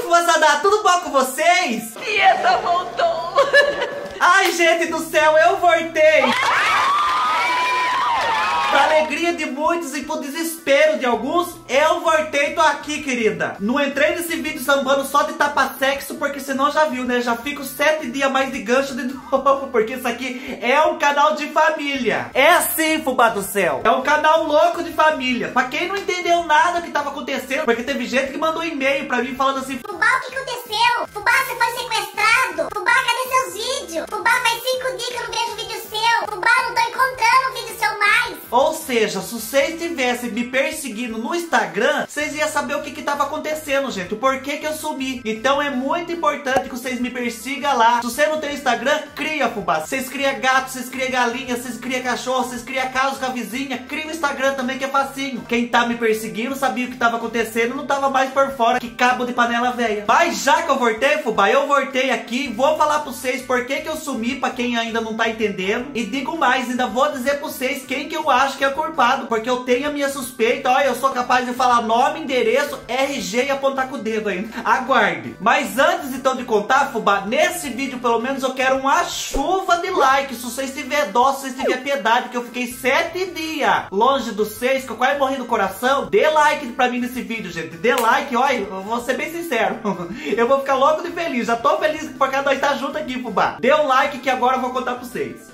moçada, tudo bom com vocês? Tieta voltou. Ai, gente do céu, eu voltei. Pra alegria de muitos e pro desespero de alguns, eu voltei, tô aqui, querida. Não entrei nesse vídeo sambando só de tapa-sexo, porque senão já viu, né? Já fico 7 dias mais de gancho de novo, porque isso aqui é um canal de família. É assim, fubá do céu. É um canal louco de família. Pra quem não entendeu nada que tava acontecendo, porque teve gente que mandou e-mail pra mim falando assim: Fubá, o que aconteceu? Fubá, você foi sequestrado? Fubá, cadê seus vídeos? Fubá, faz 5 dias que eu não vejo vídeo seu. Fubá, não tô encontrando vídeo seu mais. Ou seja, se vocês estivessem me perseguindo no Instagram, vocês iam saber o que estava acontecendo, gente. O porquê que eu sumi. Então é muito importante que vocês me persigam lá. Se você não tem Instagram, cria, fubá. Vocês criam gato, vocês criam galinha, vocês criam cachorro, vocês criam casos com a vizinha. Cria o Instagram também, que é facinho. Quem tá me perseguindo sabia o que estava acontecendo, não tava mais por fora que cabo de panela velha. Mas já que eu voltei, fubá, eu voltei aqui. Vou falar pra vocês por que que eu sumi, pra quem ainda não tá entendendo. E digo mais, ainda vou dizer pra vocês quem que eu acho que é o culpado, porque eu tenho a minha suspeita. Olha, eu sou capaz de falar nome, endereço, RG e apontar com o dedo ainda. Aguarde. Mas antes então de contar, fubá, nesse vídeo pelo menos eu quero uma chuva de likes. Se vocês tiverem dó, se vocês tiverem piedade, que eu fiquei 7 dias longe dos 6, que eu quase morri no coração. Dê like pra mim nesse vídeo, gente. Dê like, olha, eu vou ser bem sincero. Eu vou ficar louco de feliz. Já tô feliz porque nós tá junto aqui, fubá. Dê um like que agora eu vou contar pra vocês.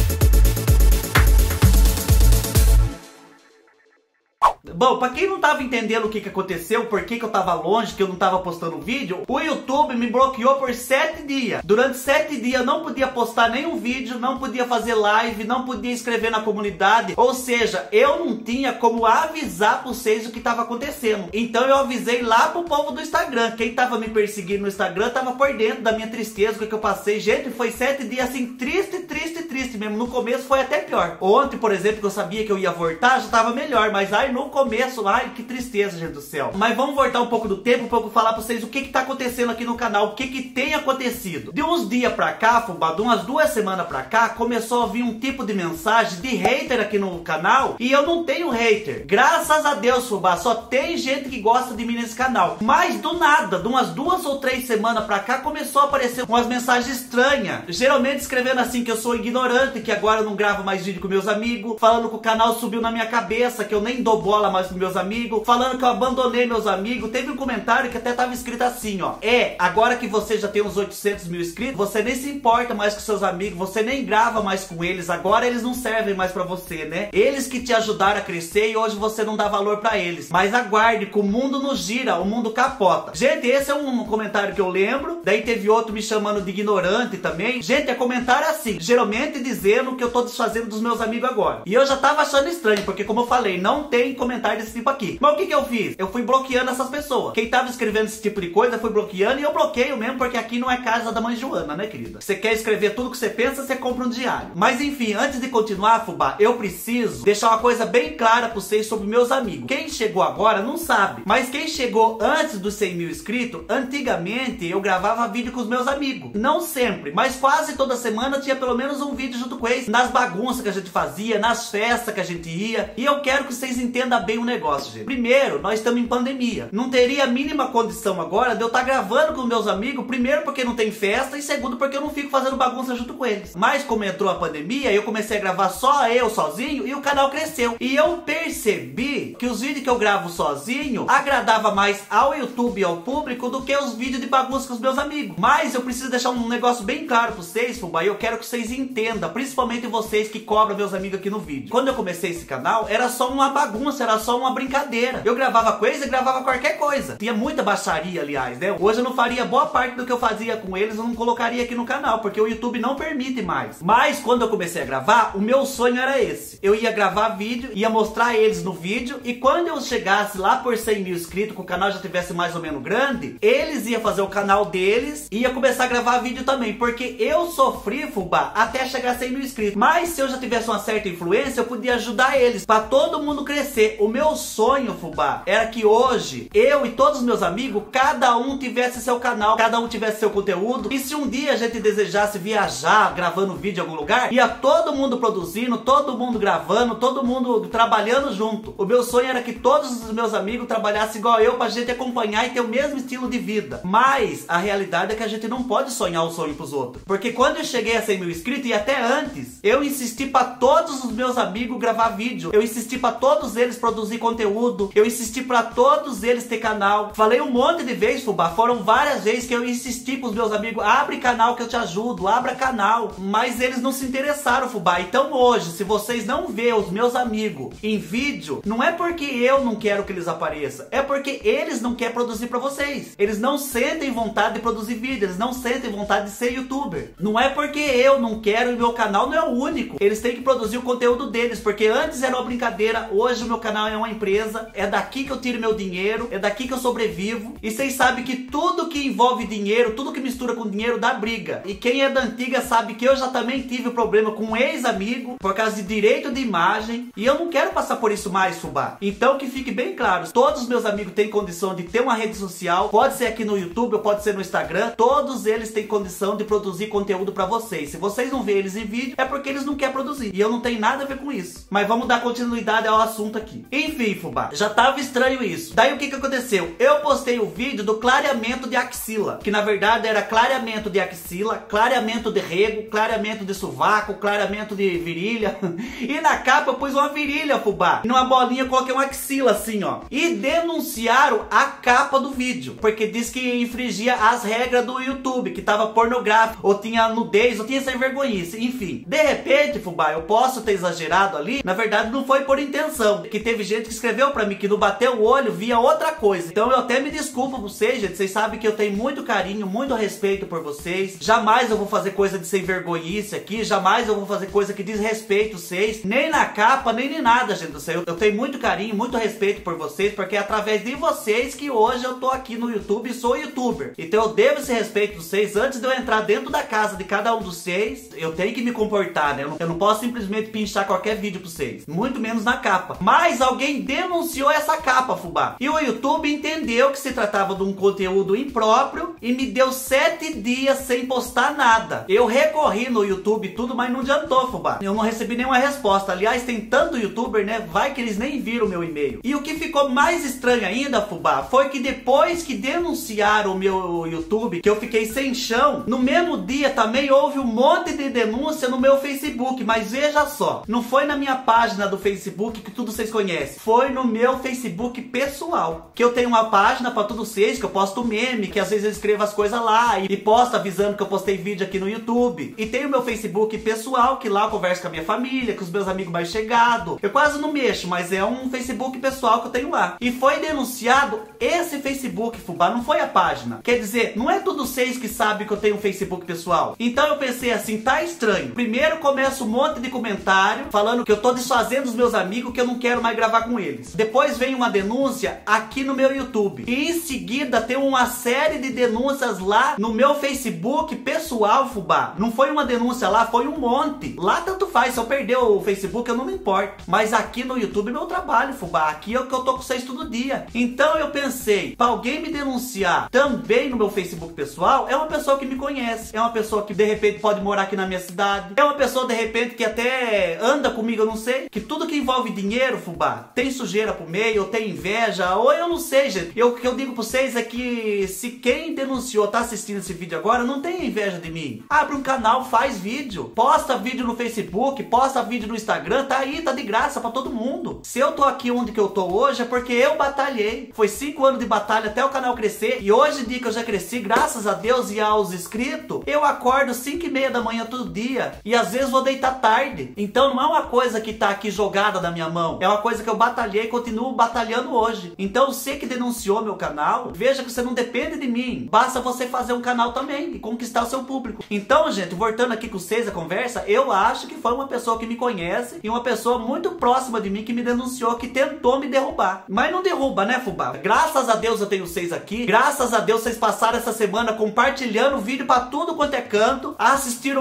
Bom, pra quem não tava entendendo o que aconteceu, por que eu tava longe, que eu não tava postando vídeo, o YouTube me bloqueou por 7 dias. Durante 7 dias eu não podia postar nenhum vídeo, não podia fazer live, não podia escrever na comunidade. Ou seja, eu não tinha como avisar pra vocês o que tava acontecendo. Então eu avisei lá pro povo do Instagram. Quem tava me perseguindo no Instagram tava por dentro da minha tristeza, o que eu passei. Gente, foi 7 dias assim, triste mesmo. No começo foi até pior. Ontem, por exemplo, que eu sabia que eu ia voltar, já tava melhor. Mas aí no começo, ai, que tristeza, gente do céu. Mas vamos voltar um pouco do tempo pra eu falar pra vocês o que tá acontecendo aqui no canal, o que tem acontecido. De uns dias pra cá, fubá, de umas 2 semanas pra cá, começou a vir um tipo de mensagem de hater aqui no canal, e eu não tenho hater. Graças a Deus, fubá, só tem gente que gosta de mim nesse canal. Mas do nada, de umas 2 ou 3 semanas pra cá, começou a aparecer umas mensagens estranhas. Geralmente escrevendo assim que eu sou ignorante, que agora eu não gravo mais vídeo com meus amigos, falando que o canal subiu na minha cabeça, que eu nem dou bola mais com meus amigos, falando que eu abandonei meus amigos. Teve um comentário que até tava escrito assim, ó: agora que você já tem uns 800 mil inscritos, você nem se importa mais com seus amigos, você nem grava mais com eles, agora eles não servem mais pra você, né? Eles que te ajudaram a crescer e hoje você não dá valor pra eles. Mas aguarde que o mundo não gira, o mundo capota. Gente, esse é um comentário que eu lembro. Daí teve outro me chamando de ignorante também. Gente, é comentário assim, geralmente dizendo que eu tô desfazendo dos meus amigos agora. E eu já tava achando estranho, porque como eu falei, não tem comentário desse tipo aqui. Mas o que eu fiz? Eu fui bloqueando essas pessoas. Quem tava escrevendo esse tipo de coisa foi bloqueando, e eu bloqueio mesmo, porque aqui não é casa da mãe Joana, né, querida? Você quer escrever tudo que você pensa, você compra um diário. Mas enfim, antes de continuar, fubá, eu preciso deixar uma coisa bem clara pra vocês sobre meus amigos. Quem chegou agora não sabe, mas quem chegou antes dos 100 mil inscritos, antigamente eu gravava vídeo com os meus amigos. Não sempre, mas quase toda semana tinha pelo menos um vídeo junto com eles, nas bagunças que a gente fazia, nas festas que a gente ia. E eu quero que vocês entendam bem o negócio, gente. Primeiro, nós estamos em pandemia. Não teria a mínima condição agora de eu estar gravando com meus amigos. Primeiro porque não tem festa, e segundo porque eu não fico fazendo bagunça junto com eles. Mas como entrou a pandemia, eu comecei a gravar só eu sozinho, e o canal cresceu. E eu percebi que os vídeos que eu gravo sozinho agradava mais ao YouTube e ao público do que os vídeos de bagunça com os meus amigos. Mas eu preciso deixar um negócio bem claro pra vocês, fubá, e eu quero que vocês entendam, principalmente vocês que cobram meus amigos aqui no vídeo. Quando eu comecei esse canal, era só uma bagunça, era só uma brincadeira. Eu gravava coisa e gravava qualquer coisa. Tinha muita baixaria, aliás, né? Hoje eu não faria boa parte do que eu fazia com eles, eu não colocaria aqui no canal, porque o YouTube não permite mais. Mas quando eu comecei a gravar, o meu sonho era esse. Eu ia gravar vídeo, ia mostrar eles no vídeo, e quando eu chegasse lá por 100 mil inscritos, que o canal já tivesse mais ou menos grande, eles iam fazer o canal deles e ia começar a gravar vídeo também, porque eu sofri, fubá, até chegar a 100 mil inscritos. Mas se eu já tivesse uma certa influência, eu podia ajudar eles, pra todo mundo crescer. O meu sonho, fubá, era que hoje, eu e todos os meus amigos, cada um tivesse seu canal, cada um tivesse seu conteúdo. E se um dia a gente desejasse viajar, gravando vídeo em algum lugar, ia todo mundo produzindo, todo mundo gravando, todo mundo trabalhando junto. O meu sonho era que todos os meus amigos trabalhassem igual eu, pra gente acompanhar e ter o mesmo estilo de vida. Mas a realidade é que a gente não pode sonhar o sonho pros outros. Porque quando eu cheguei a 100 mil inscritos, e até antes, eu insisti pra todos os meus amigos gravar vídeo. Eu insisti pra todos eles produzir conteúdo. Eu insisti pra todos eles ter canal. Falei um monte de vezes, fubá. Foram várias vezes que eu insisti pros meus amigos: abre canal que eu te ajudo, abra canal. Mas eles não se interessaram, fubá. Então hoje, se vocês não vê os meus amigos em vídeo, não é porque eu não quero que eles apareçam, é porque eles não querem produzir pra vocês. Eles não sentem vontade de produzir vídeo, eles não sentem vontade de ser youtuber. Não é porque eu não quero e meu canal não é o único. Eles têm que produzir o conteúdo deles, porque antes era uma brincadeira, hoje o meu canal é uma empresa. É daqui que eu tiro meu dinheiro, é daqui que eu sobrevivo. E vocês sabem que tudo que envolve dinheiro, tudo que mistura com dinheiro dá briga. E quem é da antiga sabe que eu já também tive problema com um ex-amigo por causa de direito de imagem. E eu não quero passar por isso mais, fubá. Então que fique bem claro, todos os meus amigos têm condição de ter uma rede social. Pode ser aqui no YouTube ou pode ser no Instagram. Todos eles têm condição de produzir conteúdo pra vocês. Se vocês não verem eles em vídeo, é porque eles não querem produzir. E eu não tenho nada a ver com isso. Mas vamos dar continuidade ao assunto aqui. Enfim, fubá, já tava estranho isso. Daí o que aconteceu? Eu postei o vídeo do clareamento de axila, que na verdade era clareamento de axila, clareamento de rego, clareamento de sovaco, clareamento de virilha. E na capa eu pus uma virilha, fubá. E numa bolinha eu coloquei uma axila assim, ó. E denunciaram a capa do vídeo, porque diz que infringia as regras do YouTube, que tava pornográfico, ou tinha nudez, ou tinha sem vergonhice, enfim. De repente, fubá, eu posso ter exagerado ali. Na verdade não foi por intenção, que teve gente que escreveu pra mim que no bater o olho via outra coisa. Então eu até me desculpo por vocês, gente. Vocês sabem que eu tenho muito carinho, muito respeito por vocês. Jamais eu vou fazer coisa de sem vergonhice aqui, jamais eu vou fazer coisa que diz respeito a vocês, nem na capa, nem em nada, gente do céu. Eu tenho muito carinho, muito respeito por vocês, porque é através de vocês que hoje eu tô aqui no YouTube e sou youtuber. Então eu devo esse respeito a vocês. Antes de eu entrar dentro da casa de cada um de vocês, eu tenho que me comportar, né? Eu não posso simplesmente pinchar qualquer vídeo pra vocês, muito menos na capa. Mas alguém denunciou essa capa, fubá. E o YouTube entendeu que se tratava de um conteúdo impróprio e me deu 7 dias sem postar nada. Eu recorri no YouTube e tudo, mas não adiantou, fubá. Eu não recebi nenhuma resposta. Aliás, tem tanto youtuber, né? Vai que eles nem viram o meu e-mail. E o que ficou mais estranho ainda, fubá, foi que depois que denunciaram o meu YouTube, que eu fiquei sem chão, no mesmo dia também houve um monte de denúncia no meu Facebook. Mas veja só, não foi na minha página do Facebook, que tudo vocês conhecem, foi no meu Facebook pessoal, que eu tenho uma página pra todos vocês, que eu posto meme, que às vezes eu escrevo as coisas lá e posto avisando que eu postei vídeo aqui no YouTube. E tem o meu Facebook pessoal, que lá eu converso com a minha família, com os meus amigos mais chegados. Eu quase não mexo, mas é um Facebook pessoal que eu tenho lá. E foi denunciado esse Facebook, fubá, não foi a página. Quer dizer, não é todos vocês que sabem que eu tenho um Facebook pessoal. Então eu pensei assim, tá estranho. Primeiro começa um monte de comentário falando que eu tô desfazendo os meus amigos, que eu não quero mais gravar com eles. Depois vem uma denúncia aqui no meu YouTube. E em seguida tem uma série de denúncias lá no meu Facebook pessoal, fubá. Não foi uma denúncia lá, foi um monte. Lá tanto faz, se eu perder o Facebook eu não me importo. Mas aqui no YouTube é meu trabalho, fubá. Aqui é o que eu tô com vocês todo dia. Então eu pensei, pra alguém me denunciar também no meu Facebook pessoal, é uma pessoa que me conhece. É uma pessoa que de repente pode morar aqui na minha cidade. É uma pessoa de repente que até anda comigo, eu não sei. Que tudo que envolve dinheiro, fubá, tem sujeira pro meio, ou tem inveja, ou eu não sei, gente. O que eu digo pra vocês é que se quem denunciou tá assistindo esse vídeo agora, não tem inveja de mim. Abre um canal, faz vídeo, posta vídeo no Facebook, posta vídeo no Instagram, tá aí, tá de graça pra todo mundo. Se eu tô aqui onde que eu tô hoje, é porque eu batalhei. Foi 5 anos de batalha até o canal crescer, e hoje em dia que eu já cresci, graças a Deus e aos inscritos, eu acordo 5h30 da manhã todo dia, e às vezes vou deitar tarde. Então não é uma coisa que tá aqui jogada na minha mão, é uma coisa que eu batalhei e continuo batalhando hoje. Então você que denunciou meu canal, veja que você não depende de mim, basta você fazer um canal também e conquistar o seu público. Então, gente, voltando aqui com vocês a conversa, eu acho que foi uma pessoa que me conhece e uma pessoa muito próxima de mim que me denunciou, que tentou me derrubar. Mas não derruba, né, fubá? Graças a Deus eu tenho vocês aqui, graças a Deus vocês passaram essa semana compartilhando o vídeo pra tudo quanto é canto, assistiram um monte de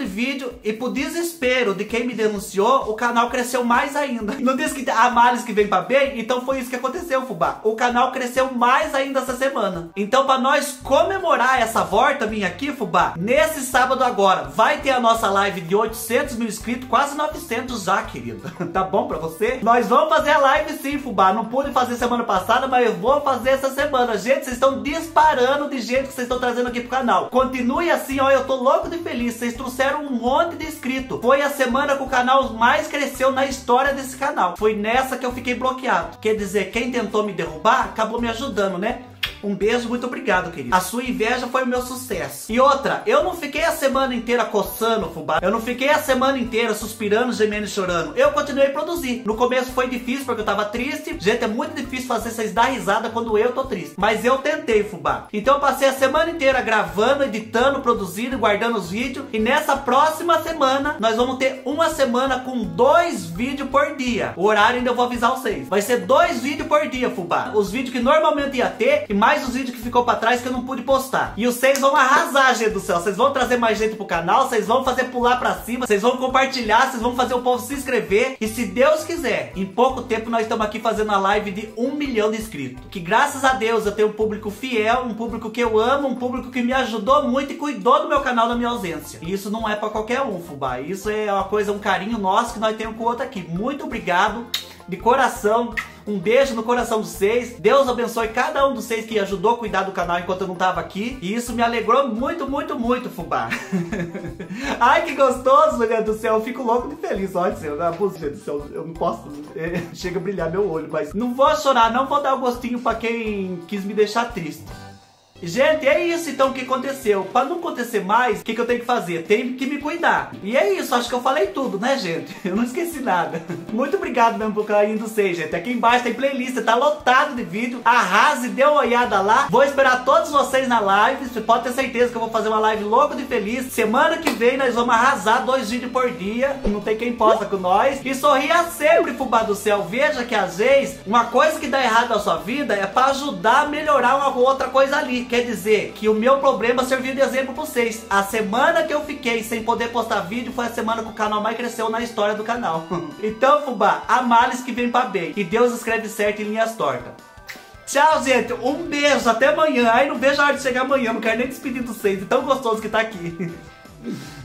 de vídeo e pro desespero de quem me denunciou, o canal cresceu mais ainda. Não disse que há males que vem pra bem? Então foi isso que aconteceu, fubá. O canal cresceu mais ainda essa semana. Então pra nós comemorar essa volta minha aqui, fubá, nesse sábado agora, vai ter a nossa live de 800 mil inscritos, quase 900 já, querido. Tá bom pra você? Nós vamos fazer a live sim, fubá. Não pude fazer semana passada, mas eu vou fazer essa semana. Gente, vocês estão disparando de gente que vocês estão trazendo aqui pro canal. Continue assim, ó, eu tô louco de feliz. Vocês trouxeram um monte de inscritos. Foi a semana que o canal mais cresceu na história desse canal. Foi nessa que eu fiquei bloqueado. Quer dizer, quem tentou me derrubar, acabou me ajudando, né? Um beijo, muito obrigado, querido. A sua inveja foi o meu sucesso. E outra, eu não fiquei a semana inteira coçando, fubá. Eu não fiquei a semana inteira suspirando, gemendo e chorando. Eu continuei a produzir. No começo foi difícil porque eu tava triste. Gente, é muito difícil fazer vocês dar risada quando eu tô triste. Mas eu tentei, fubá. Então eu passei a semana inteira gravando, editando, produzindo, guardando os vídeos. E nessa próxima semana, nós vamos ter uma semana com 2 vídeos por dia. O horário ainda eu vou avisar vocês. Vai ser 2 vídeos por dia, fubá. Os vídeos que normalmente ia ter e mais os vídeos que ficou pra trás que eu não pude postar. E vocês vão arrasar, gente do céu. Vocês vão trazer mais gente pro canal, vocês vão fazer pular pra cima, vocês vão compartilhar, vocês vão fazer o povo se inscrever. E se Deus quiser, em pouco tempo nós estamos aqui fazendo a live de 1 milhão de inscritos. Que graças a Deus eu tenho um público fiel, um público que eu amo, um público que me ajudou muito e cuidou do meu canal na minha ausência. E isso não é pra qualquer um, fubá. Isso é uma coisa, um carinho nosso que nós temos com o outro aqui. Muito obrigado, de coração. Um beijo no coração de vocês. Deus abençoe cada um de vocês que ajudou a cuidar do canal enquanto eu não tava aqui. E isso me alegrou muito, muito, muito, fubá. Ai, que gostoso, meu Deus do céu. Eu fico louco de feliz. Olha, gente do céu, eu não posso... Chega a brilhar meu olho, mas não vou chorar, não vou dar o gostinho pra quem quis me deixar triste. Gente, é isso então que aconteceu. Pra não acontecer mais, o que eu tenho que fazer? Tenho que me cuidar. E é isso, acho que eu falei tudo, né, gente? Eu não esqueci nada. Muito obrigado mesmo por carinho de vocês, gente. Aqui embaixo tem playlist, tá lotado de vídeo. Arrase, dê uma olhada lá. Vou esperar todos vocês na live. Você pode ter certeza que eu vou fazer uma live louco de feliz. Semana que vem nós vamos arrasar 2 vídeos por dia. Não tem quem possa com nós. E sorria sempre, fubá do céu. Veja que às vezes, uma coisa que dá errado na sua vida é pra ajudar a melhorar uma outra coisa ali. Quer dizer que o meu problema serviu de exemplo pra vocês. A semana que eu fiquei sem poder postar vídeo foi a semana que o canal mais cresceu na história do canal. Então, fubá, há males que vem pra bem. E Deus escreve certo em linhas tortas. Tchau, gente. Um beijo. Até amanhã. Ai, não vejo a hora de chegar amanhã. Não quero nem despedir de vocês. É tão gostoso que tá aqui.